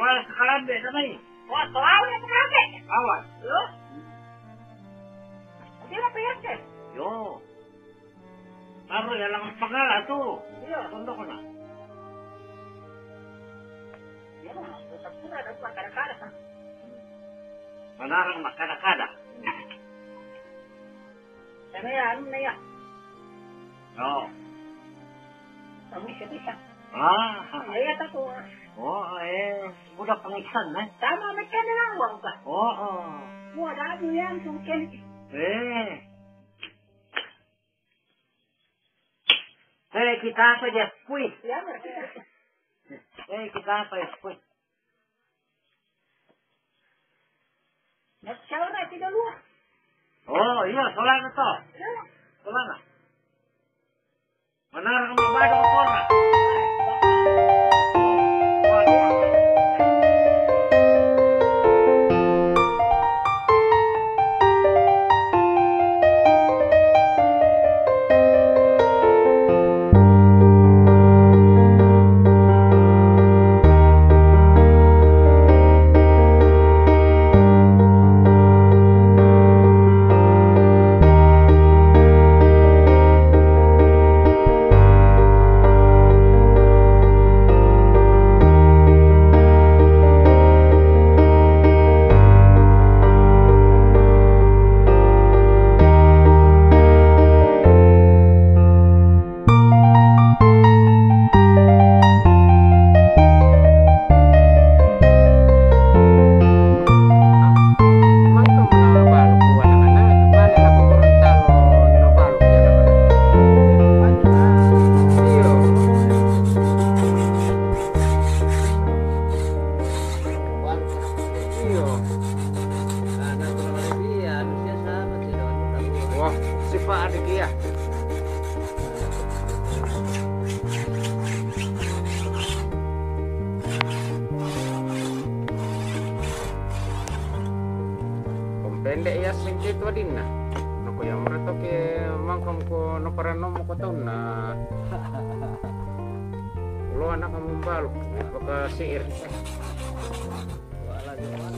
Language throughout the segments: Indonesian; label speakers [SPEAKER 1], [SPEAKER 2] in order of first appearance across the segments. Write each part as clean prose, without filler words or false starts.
[SPEAKER 1] Wala sa kalambe na may.
[SPEAKER 2] Wah, tahu ya pengaruh.
[SPEAKER 1] Awan.
[SPEAKER 2] Lo? Hindi na pengaruh.
[SPEAKER 1] Yo. Taro yan lang ang pangala to.
[SPEAKER 2] Iya.
[SPEAKER 1] Tondo ko na.
[SPEAKER 2] Ya, tetap pura ada kada-kada.
[SPEAKER 1] Manarang makada-kada.
[SPEAKER 2] Sana ya, ano na ya?
[SPEAKER 1] Oo.
[SPEAKER 2] Kami siya.
[SPEAKER 1] Ay,
[SPEAKER 2] Ay, ako.
[SPEAKER 1] budak pangisan, eh.
[SPEAKER 2] Tama, may kanawang ka.
[SPEAKER 1] Oo.
[SPEAKER 2] Wala mo yan, sungkin.
[SPEAKER 1] Kita pa después.
[SPEAKER 2] Ya,
[SPEAKER 1] Kita pa después.
[SPEAKER 2] nagsawa na, tinaluwa.
[SPEAKER 1] Iya, sola na to.
[SPEAKER 2] Ya.
[SPEAKER 1] Sola na. Manarang mabado ko porra.
[SPEAKER 3] Pendek ya singkit wadin na. Naku yang mereka ke mangkam ko no parano mo ko taon na. Ulo anak kamu balok baka siir. Wala gimana.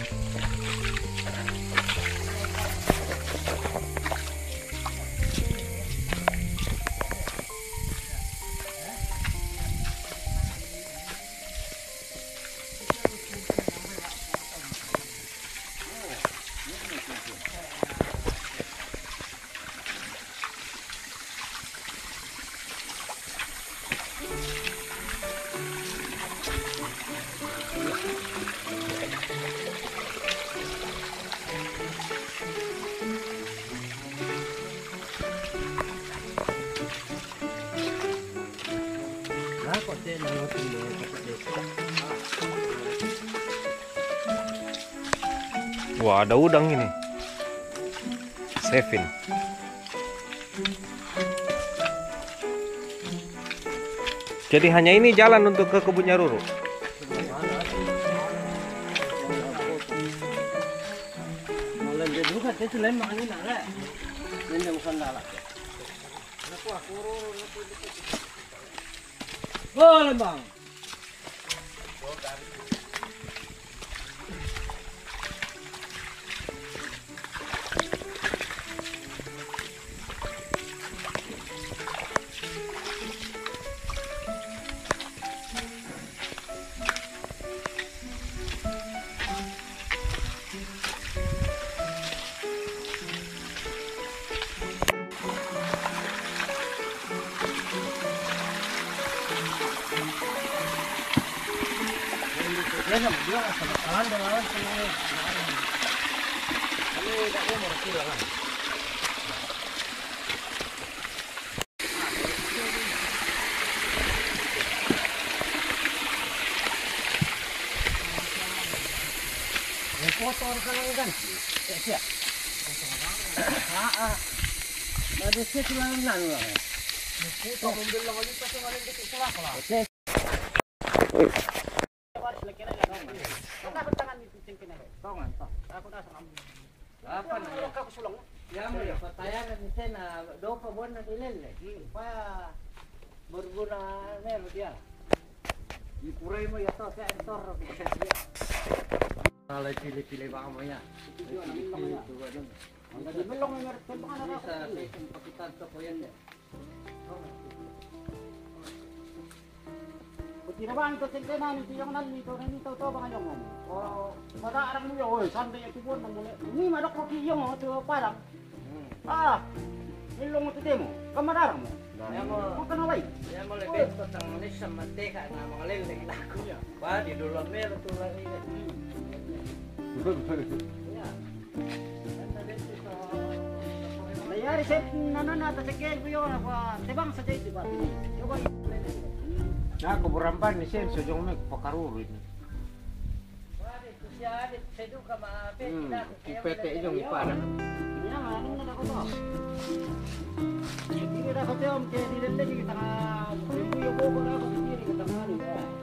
[SPEAKER 4] Wah, ada udang ini. Sevin. Jadi hanya ini jalan untuk ke kebunnya Ruru.
[SPEAKER 5] Boleh bang. Kotor ka lang gan. Siya. Ada siya lang nan lang. Puto mobil lang ulit kasi wala dito sila ko. Okay. Apa na? Ya mo ya patayan ni sena do pa bon na dilele. Pa berguna meron dia. Ipuray mo yato sa entor. Alay pili-pili ba mo ya? Belong ngerti baka na sa pakitan to ko yan. Tinabahan ko tingnan namin siyang nalito to baka yung o madaarang mo yun sampai yung tibon mo ni madok ko kiyong o to parang ilong mo mo kamadarang mo mo kanaway
[SPEAKER 6] ya mo lebet ko tang manis sa mantika na mga lele lako niya pa di dulon mero to lang ini
[SPEAKER 5] Mayari set nanana ta sekel ko yun apa tebang sa jay diba coba
[SPEAKER 3] Nah, kuburamban ni Sen, sojong may pakarurin. Ipete yung iparang.
[SPEAKER 5] Iya, maning na ako to. Hindi na ako to, kaya dilente kita nga yung bobo na ako diri kita mani.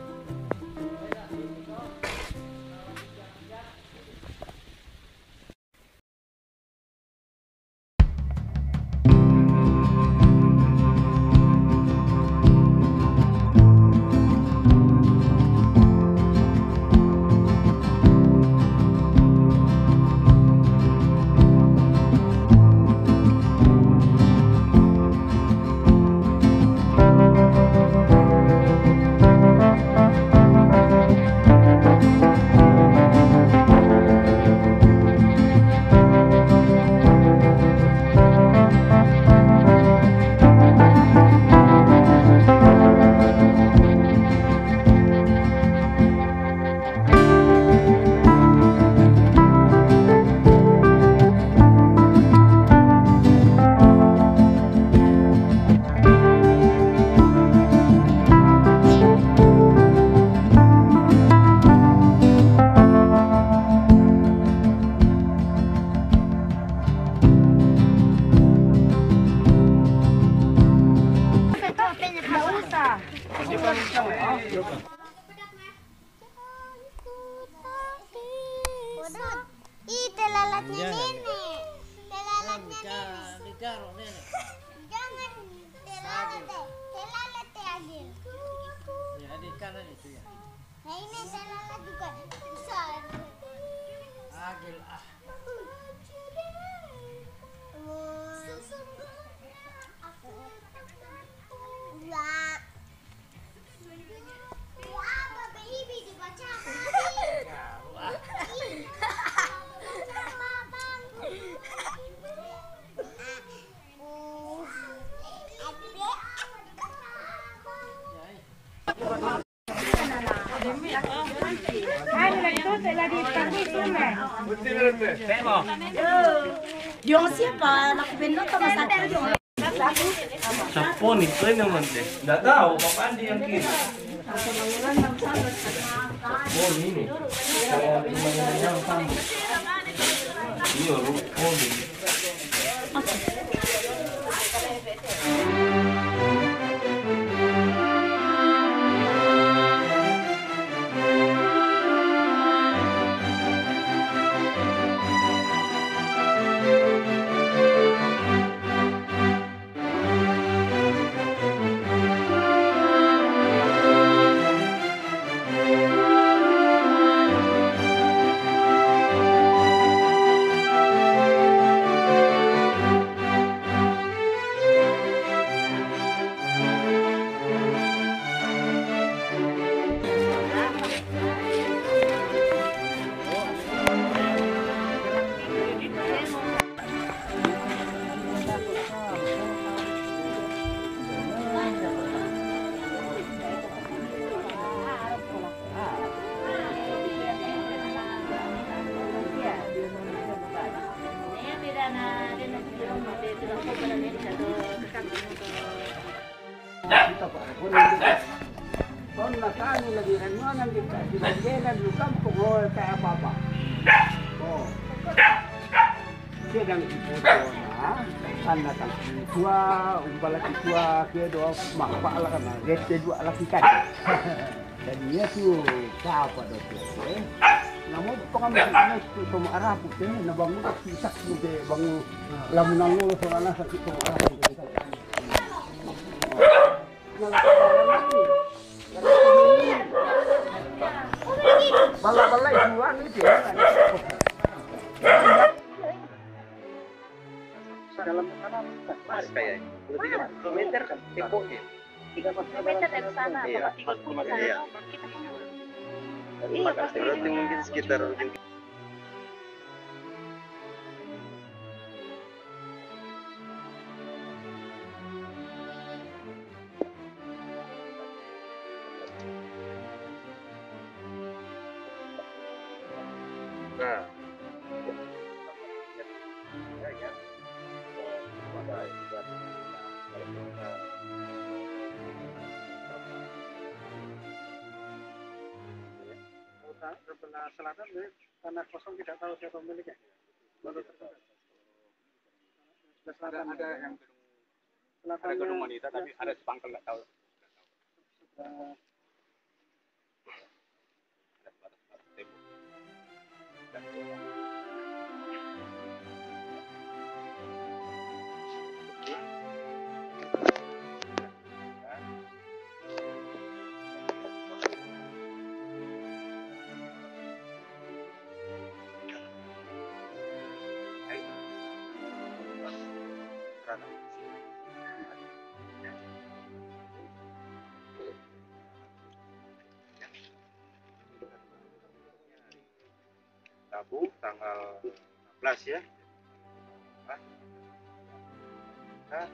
[SPEAKER 7] Telalatnya nenek. Telalatnya nenek. Jangan telalat Adil.
[SPEAKER 6] ya adik kanan itu ya
[SPEAKER 7] Nah ini telalat juga besar.
[SPEAKER 6] agil
[SPEAKER 7] Wah. Wah, baby dibacakan.
[SPEAKER 2] Yung siapa anak bendo to masakit yung
[SPEAKER 4] Sapon itu naman deh. Nggak tahu papan dia yang kiri. Sapon ini. Kalau yang sama. Iya, rupon ini.
[SPEAKER 5] Kon nakani lagi kan mana di bagian di kampung hol kayak apa. Oh. Sedang ibu na sana tang tua umbala tua ke do mak pak lah kan. Gete dua laki kan. Jadi dia tu siapa do tu. Namun pengambil itu sama arah putih na bangun pisak putih bangun lamun nangul soalnya sakit sama arah putih. Nah,
[SPEAKER 6] Dalam sana mas kayaknya 30 kilometer kan tempohnya
[SPEAKER 2] 30 kilometer dari sana,
[SPEAKER 6] Iya.
[SPEAKER 2] Bapak 30 sana.
[SPEAKER 6] Iya.
[SPEAKER 2] Kita
[SPEAKER 6] Iya, pasti berarti mungkin sekitar nah
[SPEAKER 5] sebelah selatan tanah kosong tidak tahu siapa pemiliknya. Sebelah selatan ada yang ada gedung wanita tapi ada sepangkal nggak tahu. Rabu tanggal 16 ya. Hah?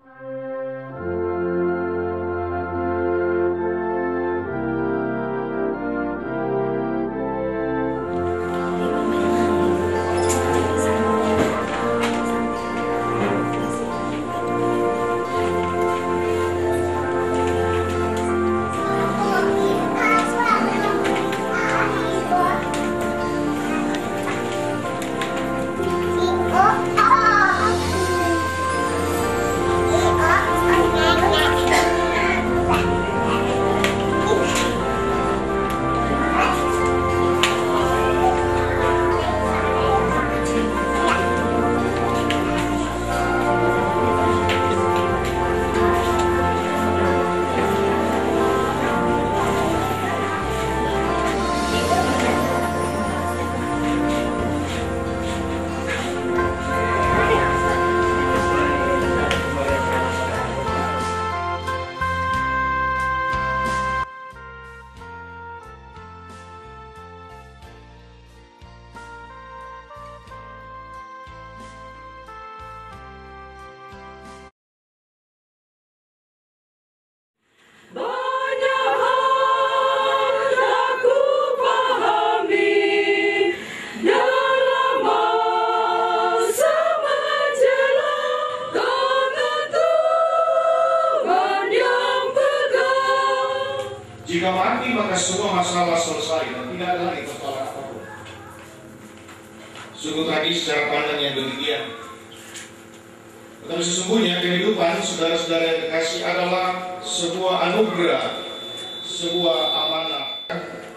[SPEAKER 8] Jika mati maka semua masalah selesai dan tidak ada lagi persoalan apapun. Sungguh tragis secara pandang yang demikian. Tetapi sesungguhnya kehidupan saudara-saudara yang kekasih adalah sebuah anugerah, sebuah amanah